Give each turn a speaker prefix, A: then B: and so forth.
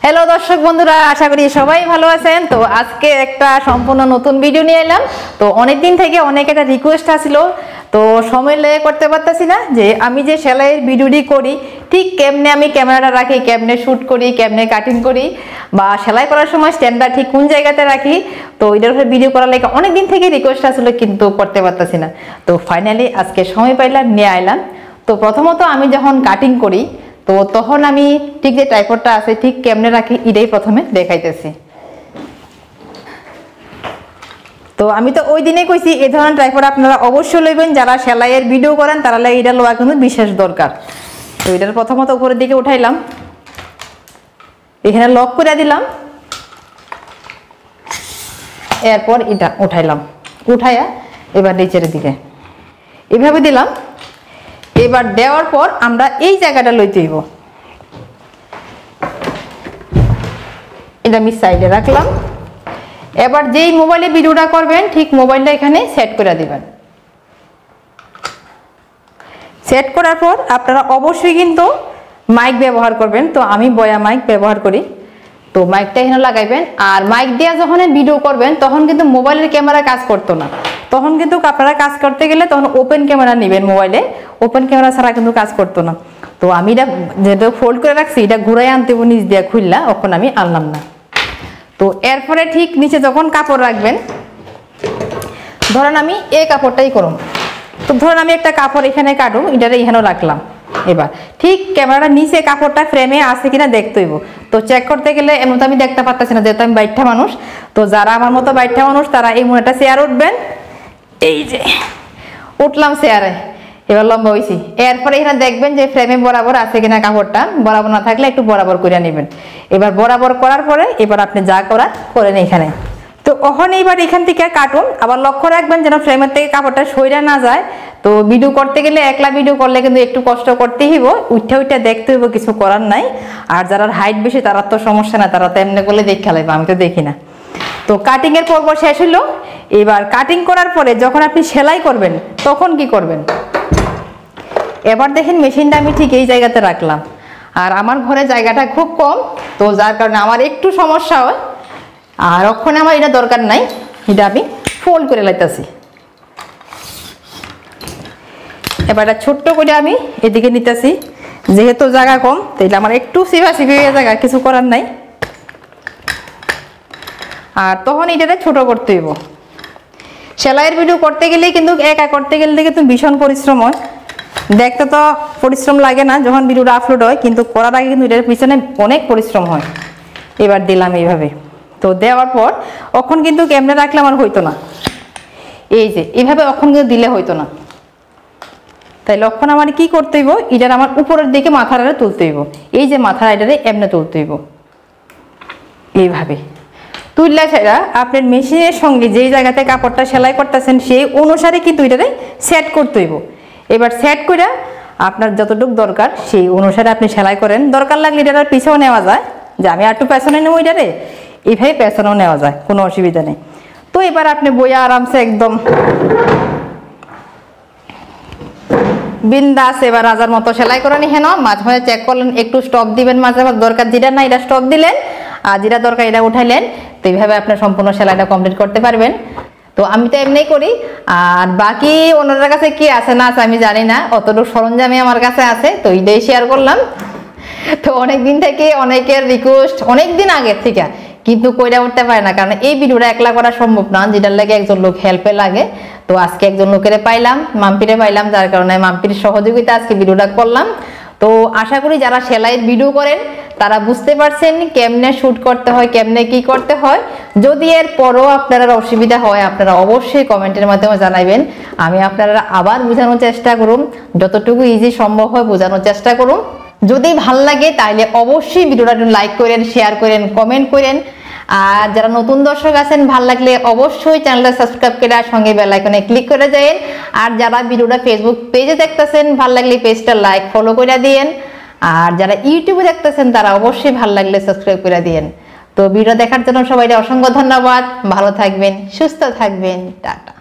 A: Hello দর্শক বন্ধুরা, আশা করি সবাই ভালো আছেন। তো আজকে একটা সম্পূর্ণ নতুন ভিডিও নিয়ে এলাম। তো অনেক দিন থেকে অনেক একটা রিকোয়েস্ট আসছিল, তো সময় লেগে করতে পারতেছি না যে আমি যে সেলাইয়ের ভিডিওটি করি ঠিক কেমনে আমি ক্যামেরাটা রাখি, কেমনে শ্যুট করি, কেমনে কাটিং করি, বা সেলাই করার সময় স্ট্যান্ডটা ঠিক কোন জায়গাতে রাখি। তো এটার উপরে ভিডিও করার লাগে অনেক দিন থেকে রিকোয়েস্ট আসছিল, কিন্তু করতে পারতেছি না। তো ফাইনালি আজকে সময় পাইলাম, নিয়ে আইলাম। তো প্রথমত আমি যখন কাটিং করি তো তখন আমি ঠিক যে ট্রাইপডটা আছে ঠিক কেমনে রাখি এটাই প্রথমে দেখাইতেছি। তো আমি তো ওই দিনে কইছি এই ধরনের ট্রাইপড আপনারা অবশ্যই লইবেন, যারা সেলাইয়ের ভিডিও করেন তারা লাগে এটা লওয়া কিন্তু বিশেষ দরকার। তো এটার প্রথমত উপরের দিকে উঠাইলাম, এখানে লক করে দিলাম, এরপর এটা উঠাইলাম, উঠাইয়া এবার নিচের দিকে এভাবে দিলাম। এবার দেওয়ার পর আমরা এই জায়গাটা লইতে হইব, এটা আমি সাইডে রাখলাম। এবার যেই মোবাইলে ভিডিওটা করবেন ঠিক মোবাইলটা এখানে সেট করে দিবেন। সেট করার পর আপনারা অবশ্যই কিন্তু মাইক ব্যবহার করবেন। তো আমি বয়া মাইক ব্যবহার করি, তো মাইকটা এখানে লাগাইবেন। আর মাইক দিয়ে যখন ভিডিও করবেন তখন কিন্তু মোবাইলের ক্যামেরা কাজ করতো না, তখন কিন্তু আপনারা কাজ করতে গেলে তখন ওপেন ক্যামেরা নেবেন মোবাইলে, ওপেন ক্যামেরা ছাড়া কিন্তু কাজ করতো না। তো আমি এটা যেটা ফোল্ড করে রাখছি এটা ঘুরাই আনতে নিচ দিয়ে খুললা, এখন আমি আনলাম না। তো এরপরে ঠিক নিচে যখন কাপড় রাখবেন, ধরেন আমি এই কাপড়টাই করুন, তো ধরেন আমি একটা কাপড় এখানে কাটুম, এটারে এখানেও রাখলাম। এবার ঠিক ক্যামেরাটা নিচে কাপড়টা ফ্রেমে আছে কিনা দেখতে হইব। তো চেক করতে গেলে এমন তো আমি দেখতে পারতেছি না, যেহেতু আমি বাইঠা মানুষ। তো যারা আমার মতো বাইঠা মানুষ তারা এই মনে একটা চেয়ার উঠবেন, এই যে উঠলাম চেয়ারে, এবার লম্বা হয়েছি। এরপরে এখানে দেখবেন যে ফ্রেমে বরাবর আছে কিনা কাপড়টা, বরাবর না থাকলে একটু বরাবর করে নেবেন। এবার বরাবর করার পরে এবার আপনি যা করার করেন এখানে। তো ওখানে এবার এখান থেকে কাটুন, আবার লক্ষ্য রাখবেন যেন ফ্রেমের থেকে কাপড়টা সইরা না যায়। তো ভিডিও করতে গেলে একলা ভিডিও করলে কিন্তু একটু কষ্ট করতেই হইব, উঠে উঠে দেখতে হইব, কিছু করার নাই। আর যারা হাইট বেশি তারা তো সমস্যা না, তারা তো এমনি করলে দেখে লাগবে, আমি তো দেখি না। তো কাটিং এর পর্ব শেষ হলো। এবার কাটিং করার পরে যখন আপনি সেলাই করবেন তখন কি করবেন, এবার দেখেন মেশিনটা আমি ঠিক এই জায়গাতে রাখলাম। আর আমার ঘরে জায়গাটা খুব কম, তো যার কারণে আমার একটু সমস্যা হয়। আর ওখানে আমার এটা দরকার নাই, এটা আমি ফোল্ড করে লাইতেছি। এবার এটা ছোট্ট করে আমি এদিকে নিতেছি, যেহেতু জায়গা কম তাইলে আমার একটু সিভা সিভি জায়গা, কিছু করার নাই। আর তখন এটাতে ছোট করতে হইব। সেলাইয়ের ভিডিও করতে গেলেই কিন্তু একা করতে গেলে কিন্তু ভীষণ পরিশ্রম হয়, দেখতে তো পরিশ্রম লাগে না যখন ভিডিওটা আপলোড হয়, কিন্তু করার আগে কিন্তু এটার পিছনে অনেক পরিশ্রম হয়। এবার দিলাম এইভাবে। তো দেওয়ার পর এখন কিন্তু কেমনে রাখলে আমার হইতো না, এই যে এইভাবে এখন কিন্তু দিলে হইতো না। তাই লক্ষণ আমার কি করতে হইব, এটার আমার উপরের দিকে মাথাটা তুলতে হইব, এই যে মাথার এটারে এমনি তুলতে হইব। এইভাবে তুললে সেটা আপনার মেশিনের সঙ্গে যেই জায়গাতে কাপড়টা সেলাই করতেছেন সেই অনুসারে কিন্তু এটারে সেট করতে হইব। এবার সেট করে আপনার যতটুকু দরকার সেই অনুসারে আপনি সেলাই করেন। দরকার লাগলে এটার পিছনেও নেওয়া যায়, যে আমি একটু পেছনে নেবো এটারে, এইভাবে পেছনেও নেওয়া যায়, কোনো অসুবিধা নেই। তো এবার আপনি বইয়া আরামসে একদম বিন্দাস এবার রাজার মতো সেলাই করে নি। হেন মাঝে মাঝে চেক করলেন, একটু স্টপ দিবেন, মাঝে মাঝে দরকার যেটা না এটা স্টপ দিলেন, আর যেটা দরকার এটা উঠাইলেন। তো এইভাবে আপনার সম্পূর্ণ সেলাইটা কমপ্লিট করতে পারবেন। তো আমি তো এমনি করি, আর বাকি অন্যদের কাছে কি আছে না আছে আমি জানি না, অতটুকু সরঞ্জামই আমার কাছে আছে, তো এইটাই শেয়ার করলাম। তো অনেকদিন থেকে অনেকের রিকোয়েস্ট, অনেকদিন আগের থেকে, কিন্তু কইরা উঠতে পারে না, কারণ এই ভিডিওটা একলা করা সম্ভব না, যেটার লাগে একজন লোক হেল্পে লাগে। তো আজকে একজন লোকের পাইলাম, মাম্পিরে পাইলাম, যার কারণে মাম্পির সহযোগিতা আজকে ভিডিওটা করলাম। তো আশা করি যারা সেলাইয়ের ভিডিও করেন তারা বুঝতে পারছেন কেমনে শুট করতে হয়, কেমনে কি করতে হয়। যদি এর পরও আপনারা অসুবিধা হয় আপনারা অবশ্যই কমেন্টের মাধ্যমে জানাবেন, আমি আপনারা আবার বোঝানোর চেষ্টা করুন, যতটুকু ইজি সম্ভব হয় বোঝানোর চেষ্টা করুন। যদি ভাল লাগে তাহলে অবশ্যই ভিডিওটা লাইক করেন, শেয়ার করেন, কমেন্ট করেন। আর যারা নতুন দর্শক আছেন ভাল লাগলে অবশ্যই চ্যানেলটা সাবস্ক্রাইব করে আর সঙ্গে বেল আইকনে ক্লিক করে যাবেন। আর যারা ভিডিওটা ফেসবুক পেজে দেখতেছেন ভাল লাগলে পেজটা লাইক ফলো করে দিয়েন। আর যারা ইউটিউবে দেখতেছেন তারা অবশ্যই ভাল লাগলে সাবস্ক্রাইব করে দিয়েন। তো ভিডিও দেখার জন্য সবাইকে অসংখ্য ধন্যবাদ। ভালো থাকবেন, সুস্থ থাকবেন, টাটা।